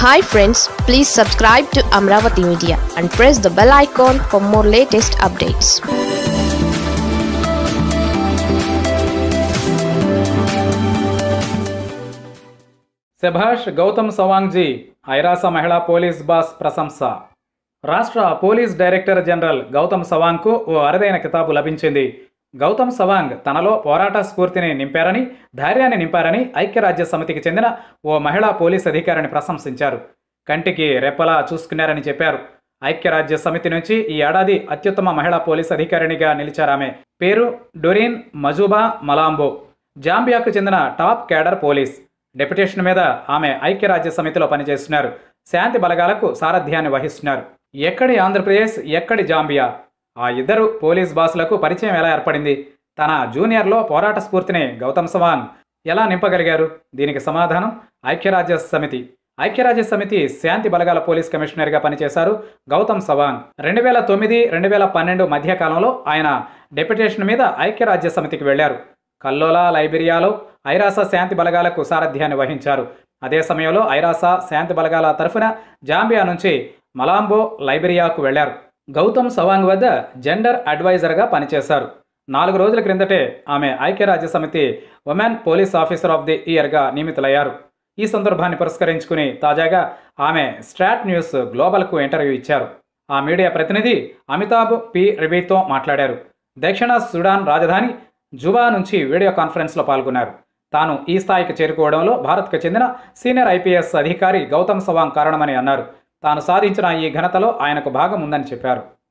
Hi friends, please subscribe to Amravati Media and press the bell icon for more latest updates. శభాష్ Gautam Sawang G ఐరాస మహిళా police boss ప్రశంస. రాష్ట్ర police director general Gautam సవాంగ్కు ఓ అరుదైన కితాబు లభించింది. గౌతమ్ సవాంగ్ తనలో పోరాట స్ఫూర్తిని నింపారని, ధైర్యాన్ని నింపారని ఐక్యరాజ్య సమితికి చెందిన ఓ మహిళా పోలీస్ అధికారిని ప్రశంసించారు. కంటికి రెప్పలా చూసుకున్నారని చెప్పారు. ఐక్యరాజ్య సమితి నుంచి ఈ ఏడాది అత్యుత్తమ మహిళా పోలీస్ అధికారినిగా నిలిచారామె. పేరు డొరీన్ మజూబా మలాంబో. జాంబియాకు చెందిన టాప్ క్యాడర్ పోలీస్. డెప్యుటేషన్ మీద ఆమె ఐక్యరాజ్య సమితిలో పనిచేస్తున్నారు. శాంతి బలగాలకు సారథ్యాన్ని వహిస్తున్నారు. ఎక్కడి ఆంధ్రప్రదేశ్, ఎక్కడి జాంబియా? ఆ ఇద్దరు పోలీస్ బాసులకు పరిచయం ఎలా ఏర్పడింది? తన జూనియర్లో పోరాట స్ఫూర్తిని గౌతమ్ సవాంగ్ ఎలా నింపగలిగారు? దీనికి సమాధానం ఐక్యరాజ్య సమితి. ఐక్యరాజ్య సమితి శాంతి బలగాల పోలీస్ కమిషనర్గా పనిచేశారు గౌతమ్ సవాంగ్. 2009-2012 మధ్యకాలంలో ఆయన డెప్యుటేషన్ మీద ఐక్యరాజ్య సమితికి వెళ్లారు. కల్లోలా, లైబీరియాలో ఐరాస శాంతి బలగాలకు సారథ్యాన్ని వహించారు. అదే సమయంలో ఐరాస శాంతి బలగాల తరఫున జాంబియా నుంచి మలాంబో, లైబీరియాకు వెళ్లారు. గౌతమ్ సవాంగ్ వద్ద జెండర్ అడ్వైజర్గా పనిచేశారు. 4 రోజుల క్రిందటే ఆమె ఐక్యరాజ్య సమితి women police officer of the ఇయర్గా నియమితులయ్యారు. ఈ సందర్భాన్ని పురస్కరించుకుని తాజాగా ఆమె స్ట్రాట్ న్యూస్ గ్లోబల్కు ఇంటర్వ్యూ ఇచ్చారు. ఆ మీడియా ప్రతినిధి అమితాబ్ పి రిబీతో మాట్లాడారు. దక్షిణ సుడాన్ రాజధాని జుబా నుంచి వీడియో కాన్ఫరెన్స్లో పాల్గొన్నారు. తాను ఈ స్థాయికి చేరుకోవడంలో భారత్కు చెందిన సీనియర్ ఐపీఎస్ అధికారి గౌతమ్ సవాంగ్ కారణమని అన్నారు. తాను సాధించిన ఈ ఘనతలో ఆయనకు భాగం ఉందని చెప్పారు.